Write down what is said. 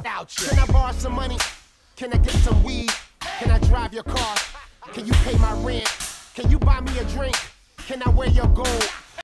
Can I borrow some money? Can I get some weed? Can I drive your car? Can you pay my rent? Can you buy me a drink? Can I wear your gold?